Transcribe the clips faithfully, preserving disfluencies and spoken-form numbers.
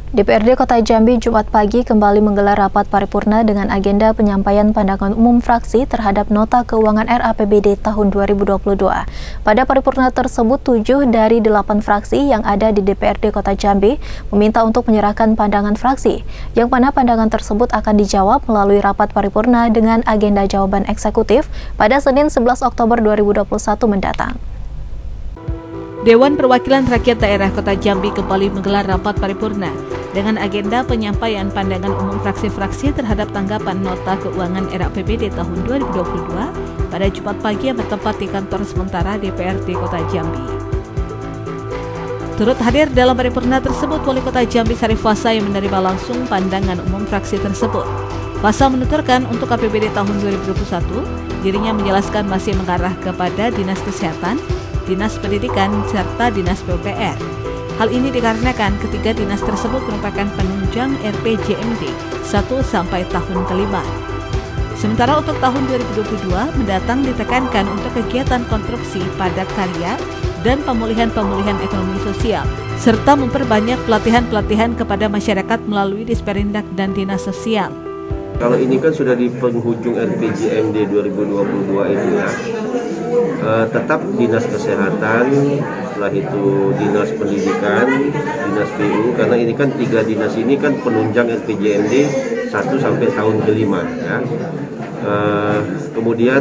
D P R D Kota Jambi Jumat pagi kembali menggelar rapat paripurna dengan agenda penyampaian pandangan umum fraksi terhadap Nota Keuangan R A P B D tahun dua ribu dua puluh dua. Pada paripurna tersebut, tujuh dari delapan fraksi yang ada di D P R D Kota Jambi meminta untuk menyerahkan pandangan fraksi, yang mana pandangan tersebut akan dijawab melalui rapat paripurna dengan agenda jawaban eksekutif pada Senin sebelas Oktober dua ribu dua puluh satu mendatang. Dewan Perwakilan Rakyat Daerah Kota Jambi kembali menggelar rapat paripurna dengan agenda penyampaian pandangan umum fraksi-fraksi terhadap tanggapan Nota Keuangan R A P B D tahun dua ribu dua puluh dua pada Jumat pagi yang bertempat di kantor sementara D P R D Kota Jambi. Turut hadir dalam paripurna tersebut Wali Kota Jambi Syarif Fasa yang menerima langsung pandangan umum fraksi tersebut. Fasa menuturkan untuk A P B D tahun dua ribu dua puluh satu, dirinya menjelaskan masih mengarah kepada Dinas Kesehatan, Dinas Pendidikan, serta Dinas P U P R. Hal ini dikarenakan ketiga dinas tersebut merupakan penunjang R P J M D satu sampai tahun kelima. Sementara untuk tahun dua ribu dua puluh dua mendatang ditekankan untuk kegiatan konstruksi padat karya dan pemulihan-pemulihan ekonomi sosial, serta memperbanyak pelatihan-pelatihan kepada masyarakat melalui Disperindak dan Dinas Sosial. Kalau ini kan sudah di penghujung R P J M D dua ribu dua puluh dua ini ya, uh, tetap Dinas Kesehatan, setelah itu Dinas Pendidikan, Dinas P U, karena ini kan tiga dinas ini kan penunjang R P J M D satu sampai tahun kelima ya. Uh, kemudian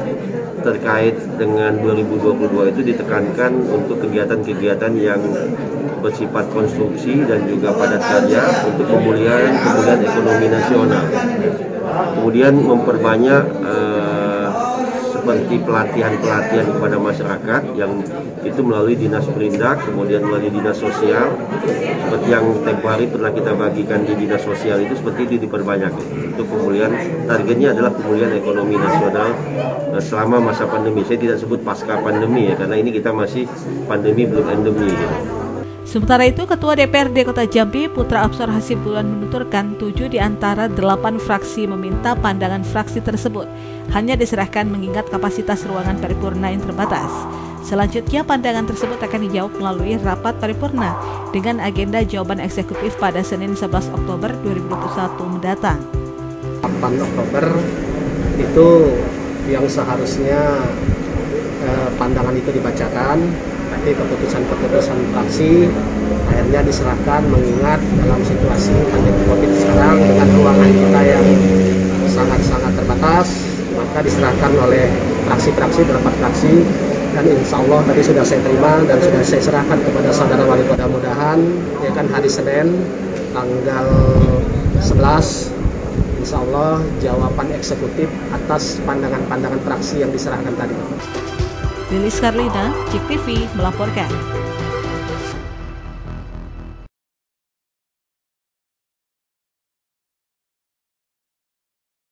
terkait dengan dua ribu dua puluh dua itu ditekankan untuk kegiatan-kegiatan yang bersifat konstruksi dan juga padat karya untuk pemulihan pemulihan ekonomi nasional. Kemudian memperbanyak eh, seperti pelatihan-pelatihan kepada masyarakat yang itu melalui Dinas Perindak, kemudian melalui Dinas Sosial, seperti yang tempo hari pernah kita bagikan di Dinas Sosial itu seperti itu diperbanyak. Untuk pemulihan, targetnya adalah pemulihan ekonomi nasional eh, selama masa pandemi. Saya tidak sebut pasca pandemi ya, karena ini kita masih pandemi belum endemi. Gitu. Sementara itu, Ketua D P R D Kota Jambi, Putra Absor Hasibuan menuturkan tujuh di antara delapan fraksi meminta pandangan fraksi tersebut hanya diserahkan mengingat kapasitas ruangan paripurna yang terbatas. Selanjutnya, pandangan tersebut akan dijawab melalui rapat paripurna dengan agenda jawaban eksekutif pada Senin sebelas Oktober dua ribu dua puluh satu mendatang. delapan Oktober itu yang seharusnya eh, pandangan itu dibacakan, tapi keputusan-keputusan fraksi akhirnya diserahkan mengingat dalam situasi pandemi COVID sekarang dengan ruangan kita yang sangat-sangat terbatas, maka diserahkan oleh fraksi-fraksi, delapan fraksi, dan insya Allah tadi sudah saya terima dan sudah saya serahkan kepada saudara wali kota. Mudah-mudahan ya kan hari Senin tanggal sebelas insya Allah jawaban eksekutif atas pandangan-pandangan fraksi yang diserahkan tadi. Lilis Karlina, Cik T V melaporkan.